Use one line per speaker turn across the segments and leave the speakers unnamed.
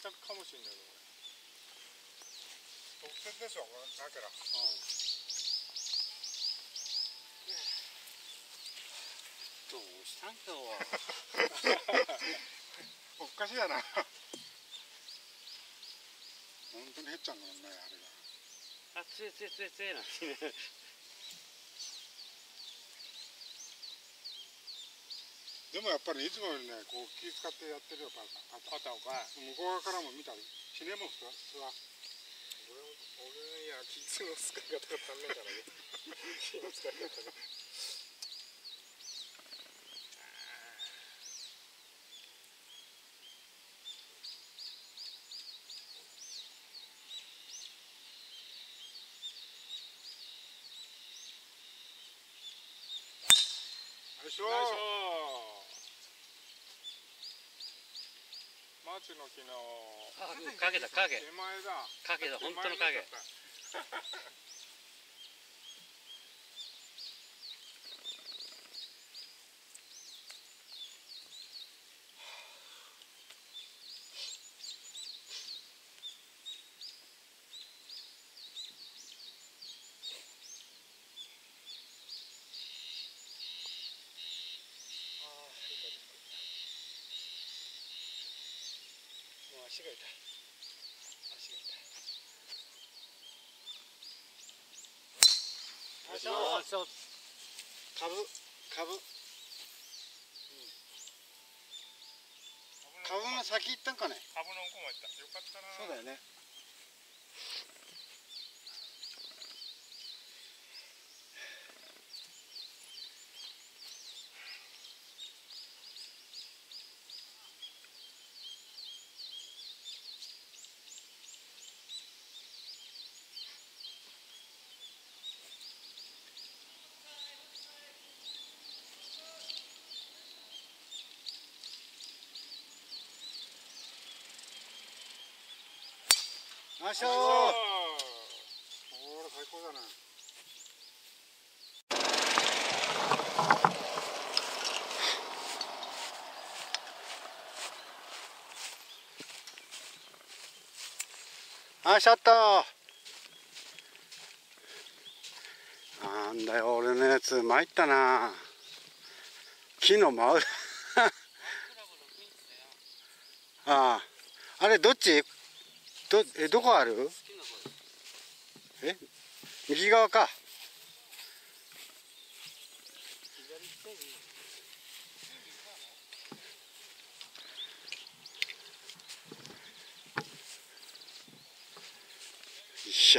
着かもしれないよこれ。特設でしょ、だから。
どうしたん今日は。
おかしいやな。本当に減っちゃうんだもんね、あれが。
あ、つえつえつえつえなんてね。
でもやっぱりいつもよりね、こう気使ってやってるよ、パターンかい。向こう側からも見たりしねえもん、普通は。俺、いや、気の使い方が足んねえからね。気の使い方が。よいしょー。マーチの木の
影だ影。
手前だ。
影だ、本当の影。
足が痛い。足が痛い。よいしょ。株の先行ったんかね。株の奥も行った。よかったな。そうだよね。よいしょー。ほら最高だね。あ、シャッター。なんだよ、俺のやつ参ったな。木の真裏。ああ、あれどっち？どこある？右側か。よっしゃ。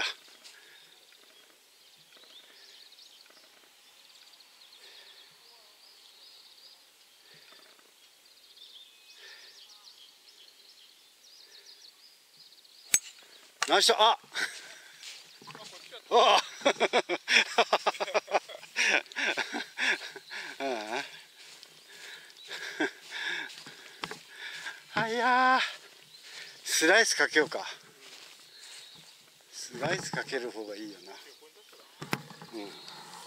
ナイス。あ。あ。あ、いやー、スライスかけようか。スライスかける方がいいよな。うん。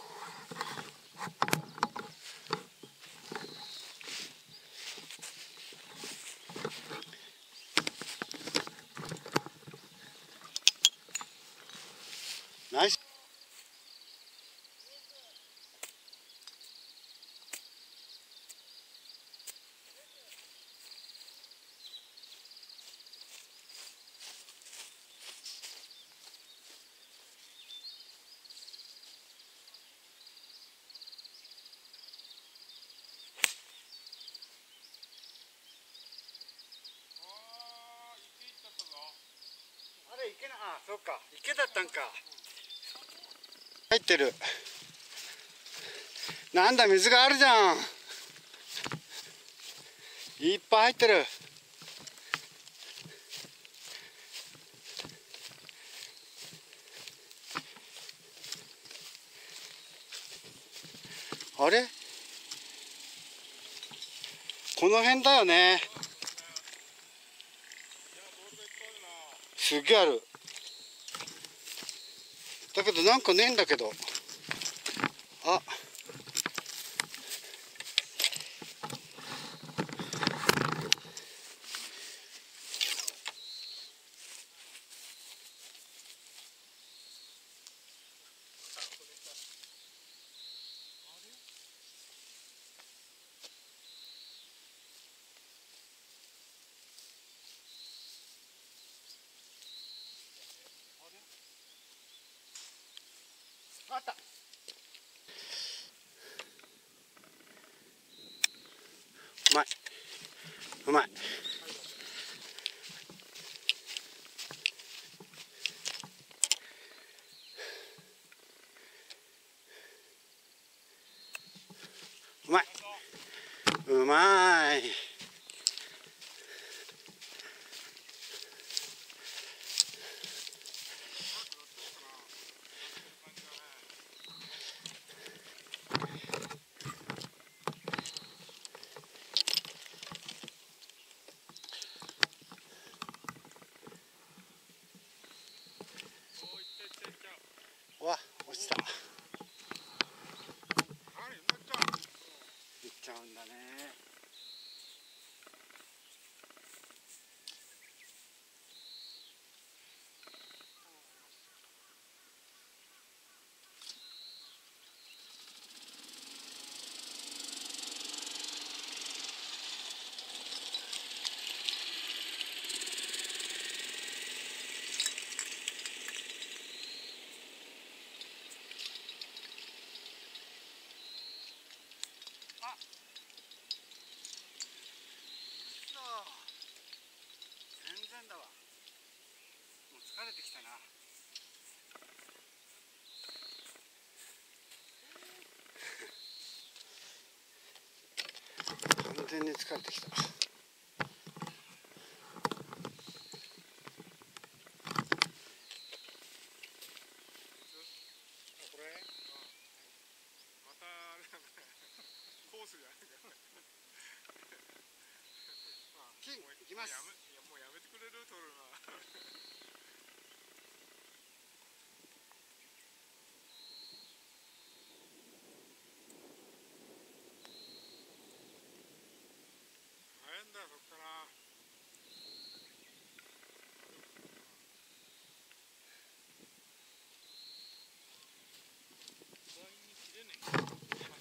ナイス。あれ池な、あ、そうか、池だったんか。入ってる。なんだ、水があるじゃん。いっぱい入ってる。あれ？この辺だよね。すげえある。だけどなんかねえんだけど。あ。
うまい。うまい。うまい。わ、落ちた。いっちゃうんだね。全然だわ。もう疲れてきたな。完全に疲れてきた。
コースじゃないから。
金いきます。
もうやめてくれる、取るな。大変だよ、そっから。意外に切れねえ。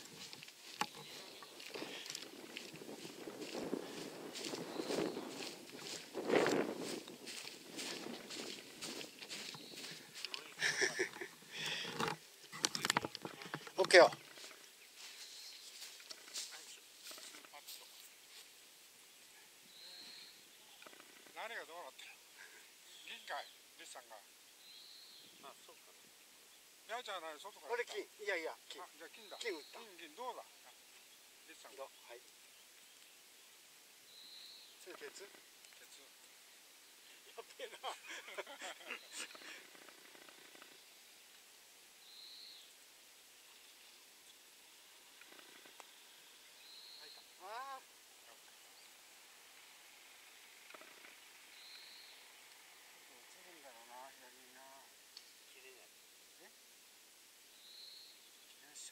オッケーよ。
何がどうなってる？銀かい、リスさんが。
あ、そうかな。
やじゃない、外から。
これ金。いやいや、金。
じゃあ金だ。
金打った。
金どうだ。リスさんが。
はい。それ鉄？
鉄。
やっべえな。ああ。映るんだろうな、左にな。
切れない。
よいしょ。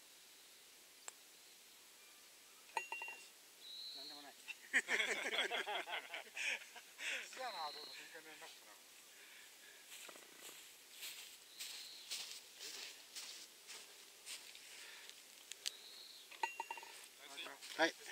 はい、よし。なんでもない。
じゃあな、どうぞ、いい加減になったな。
はい。